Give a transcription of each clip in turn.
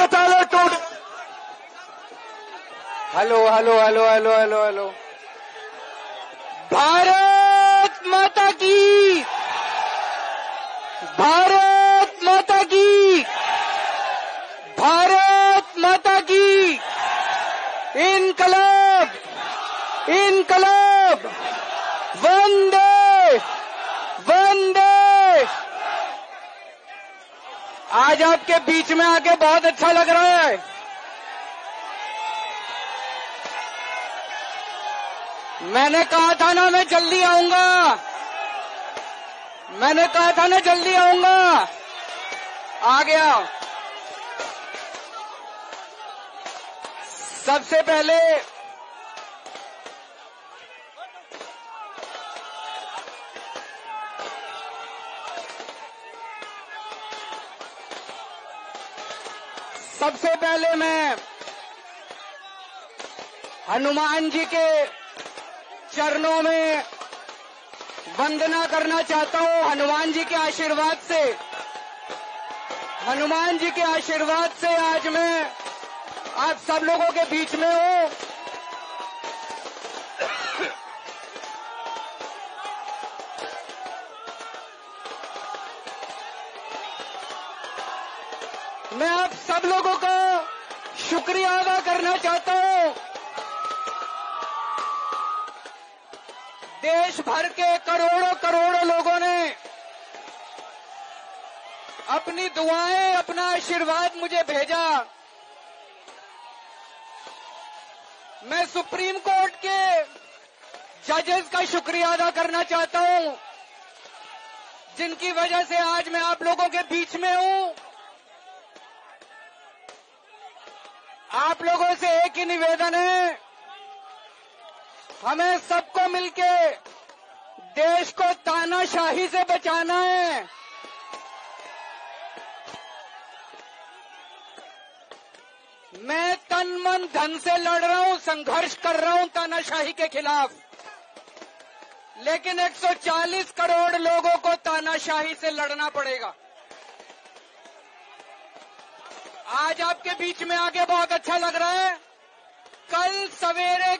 के ताले टूट। Hello hello hello hello hello hello. Bharat Mata की, भारत माता की, भारत माता की। इनकलाब, इनकलाब, वंदे वंदे। आज आपके बीच में आके बहुत अच्छा लग रहा है। मैंने कहा था ना मैं जल्दी आऊंगा, मैंने कहा था ना जल्दी आऊंगा, आ गया। सबसे पहले मैं हनुमान जी के चरणों में वंदना करना चाहता हूं। हनुमान जी के आशीर्वाद से, हनुमान जी के आशीर्वाद से आज मैं आप सब लोगों के बीच में हूं। मैं आप सब लोगों का शुक्रिया अदा करना चाहता हूं। देश भर के करोड़ों करोड़ों लोगों ने अपनी दुआएं, अपना आशीर्वाद मुझे भेजा। मैं सुप्रीम कोर्ट के जजेस का शुक्रिया अदा करना चाहता हूं, जिनकी वजह से आज मैं आप लोगों के बीच में हूं। आप लोगों से एक ही निवेदन है, हमें सबको मिलके देश को तानाशाही से बचाना है। मैं तन मन धन से लड़ रहा हूं, संघर्ष कर रहा हूं तानाशाही के खिलाफ, लेकिन 140 करोड़ लोगों को तानाशाही से लड़ना पड़ेगा। आज आपके बीच में आके बहुत अच्छा लग रहा है। कल सवेरे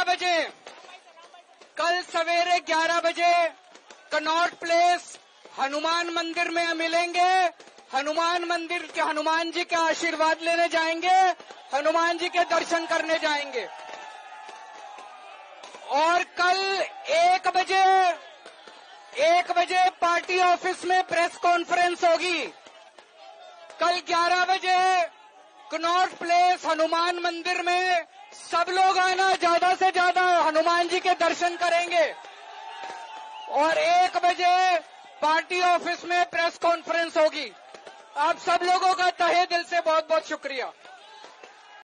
11 बजे कनॉट प्लेस हनुमान मंदिर में मिलेंगे। हनुमान मंदिर के हनुमान जी का आशीर्वाद लेने जाएंगे, हनुमान जी के दर्शन करने जाएंगे। और कल 1 बजे पार्टी ऑफिस में प्रेस कॉन्फ्रेंस होगी। कल 11 बजे कनॉट प्लेस हनुमान मंदिर में सब लोग आना, ज्यादा से ज्यादा हनुमान जी के दर्शन करेंगे। और 1 बजे पार्टी ऑफिस में प्रेस कॉन्फ्रेंस होगी। आप सब लोगों का तहे दिल से बहुत बहुत शुक्रिया।